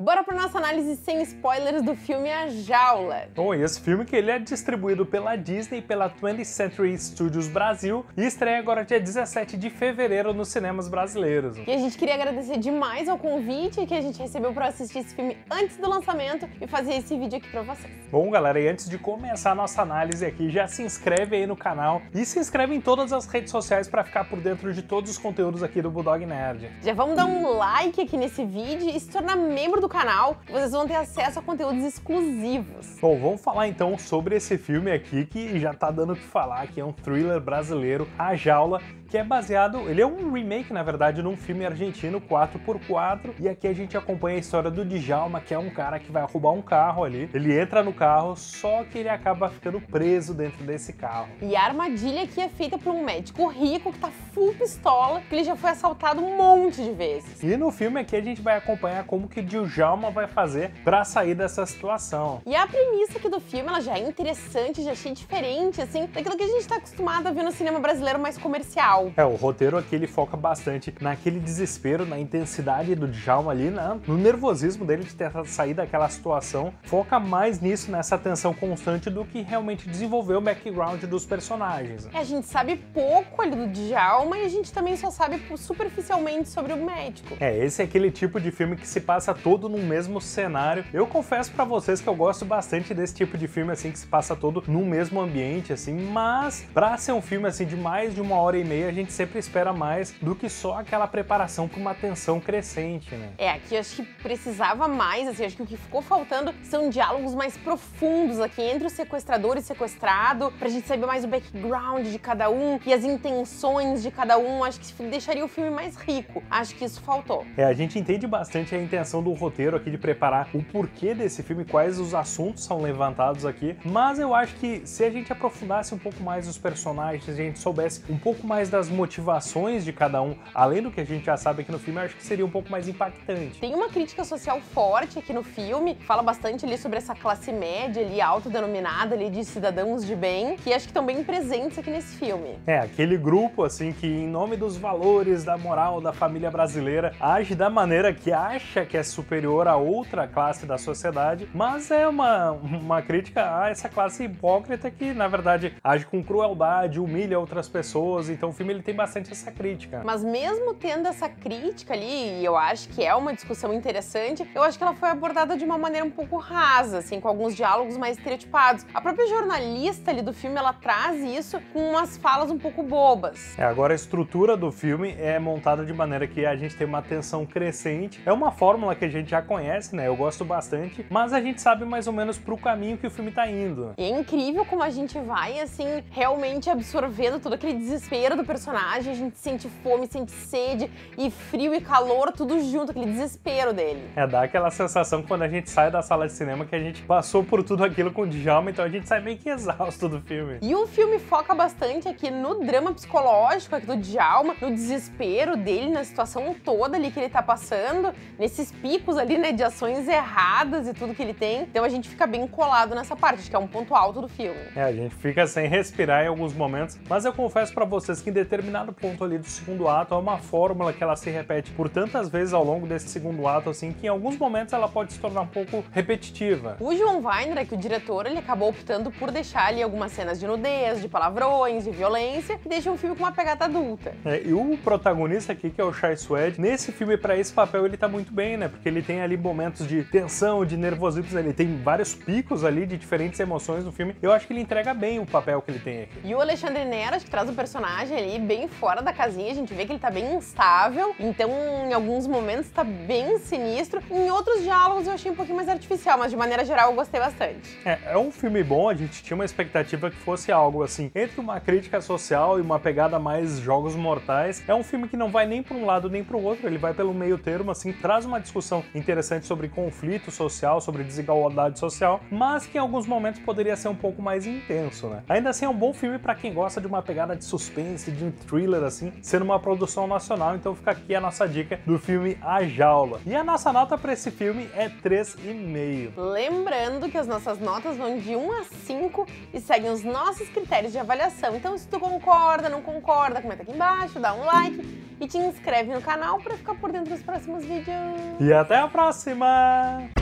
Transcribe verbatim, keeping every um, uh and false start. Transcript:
Bora pra nossa análise sem spoilers do filme A Jaula. Bom, e esse filme que ele é distribuído pela Disney e pela twentieth Century Studios Brasil e estreia agora dia dezessete de fevereiro nos cinemas brasileiros. E a gente queria agradecer demais ao convite que a gente recebeu para assistir esse filme antes do lançamento e fazer esse vídeo aqui pra vocês. Bom, galera, e antes de começar a nossa análise aqui, já se inscreve aí no canal e se inscreve em todas as redes sociais para ficar por dentro de todos os conteúdos aqui do Bulldog Nerd. Já vamos dar um like aqui nesse vídeo e se tornar membro do canal, vocês vão ter acesso a conteúdos exclusivos. Bom, vamos falar então sobre esse filme aqui que já tá dando o que falar, que é um thriller brasileiro, A Jaula, que é baseado, ele é um remake, na verdade, num filme argentino quatro por quatro, e aqui a gente acompanha a história do Djalma, que é um cara que vai roubar um carro ali. Ele entra no carro, só que ele acaba ficando preso dentro desse carro. E a armadilha aqui é feita por um médico rico que tá full pistola, que ele já foi assaltado um monte de vezes. E no filme aqui a gente vai acompanhar como que o Djalma vai fazer pra sair dessa situação. E a premissa aqui do filme, ela já é interessante, já achei diferente, assim, daquilo que a gente tá acostumado a ver no cinema brasileiro mais comercial. É, o roteiro aqui ele foca bastante naquele desespero, na intensidade do Djalma ali, na, no nervosismo dele de tentar sair daquela situação. Foca mais nisso, nessa tensão constante, do que realmente desenvolver o background dos personagens. É, a gente sabe pouco ali do Djalma e a gente também só sabe superficialmente sobre o médico. É, esse é aquele tipo de filme que se passa todo no mesmo cenário. Eu confesso pra vocês que eu gosto bastante desse tipo de filme, assim, que se passa todo no mesmo ambiente, assim, mas pra ser um filme, assim, de mais de uma hora e meia, a gente sempre espera mais do que só aquela preparação pra uma tensão crescente, né? É, aqui eu acho que precisava mais, assim, acho que o que ficou faltando são diálogos mais profundos aqui entre o sequestrador e o sequestrado, pra gente saber mais o background de cada um e as intenções de cada um. Acho que deixaria o filme mais rico. Acho que isso faltou. É, a gente entende bastante a intenção do roteiro aqui de preparar o porquê desse filme, quais os assuntos são levantados aqui, mas eu acho que se a gente aprofundasse um pouco mais os personagens, se a gente soubesse um pouco mais das motivações de cada um, além do que a gente já sabe aqui no filme, eu acho que seria um pouco mais impactante. Tem uma crítica social forte aqui no filme, fala bastante ali sobre essa classe média ali, autodenominada ali de cidadãos de bem, que acho que estão bem presentes aqui nesse filme. É, aquele grupo assim que em nome dos valores, da moral, da família brasileira, age da maneira que acha que é superior a outra classe da sociedade, mas é uma, uma crítica a essa classe hipócrita que, na verdade, age com crueldade, humilha outras pessoas. Então o filme ele tem bastante essa crítica. Mas mesmo tendo essa crítica ali, e eu acho que é uma discussão interessante, eu acho que ela foi abordada de uma maneira um pouco rasa, assim, com alguns diálogos mais estereotipados. A própria jornalista ali do filme, ela traz isso com umas falas um pouco bobas. É, agora a estrutura do filme é montada de maneira que a gente tem uma tensão crescente. É uma fórmula que a gente já conhece, né? Eu gosto bastante, mas a gente sabe mais ou menos pro caminho que o filme tá indo. E é incrível como a gente vai, assim, realmente absorvendo todo aquele desespero do personagem. A gente sente fome, sente sede e frio e calor, tudo junto, aquele desespero dele. É, dá aquela sensação quando a gente sai da sala de cinema que a gente passou por tudo aquilo com o Djalma, então a gente sai meio que exausto do filme. E o filme foca bastante aqui no drama psicológico aqui do Djalma, no desespero dele, na situação toda ali que ele tá passando, nesses picos ali, né, de ações erradas e tudo que ele tem. Então a gente fica bem colado nessa parte, acho que é um ponto alto do filme. É, a gente fica sem respirar em alguns momentos, mas eu confesso pra vocês que em determinado ponto ali do segundo ato é uma fórmula que ela se repete por tantas vezes ao longo desse segundo ato, assim, que em alguns momentos ela pode se tornar um pouco repetitiva. O João Weinreich, que o diretor, ele acabou optando por deixar ali algumas cenas de nudez, de palavrões, de violência, que deixa um filme com uma pegada adulta. É, e o protagonista aqui, que é o Chai Suede, nesse filme, pra esse papel, ele tá muito bem, né? Porque ele tem ali momentos de tensão, de nervosismo, ele tem vários picos ali de diferentes emoções no filme. Eu acho que ele entrega bem o papel que ele tem aqui. E o Alexandre Neras, que traz o personagem ali bem fora da casinha, a gente vê que ele tá bem instável, então em alguns momentos tá bem sinistro. Em outros diálogos eu achei um pouquinho mais artificial, mas de maneira geral eu gostei bastante. É, é um filme bom, a gente tinha uma expectativa que fosse algo assim, entre uma crítica social e uma pegada mais jogos mortais. É um filme que não vai nem para um lado nem para o outro, ele vai pelo meio termo, assim, traz uma discussão interessante sobre conflito social, sobre desigualdade social, mas que em alguns momentos poderia ser um pouco mais intenso, né? Ainda assim é um bom filme para quem gosta de uma pegada de suspense, de um thriller, assim, sendo uma produção nacional, então fica aqui a nossa dica do filme A Jaula. E a nossa nota para esse filme é três e meio. Lembrando que as nossas notas vão de um a cinco e seguem os nossos critérios de avaliação. Então se tu concorda, não concorda, comenta aqui embaixo, dá um like e te inscreve no canal pra ficar por dentro dos próximos vídeos. E até a próxima!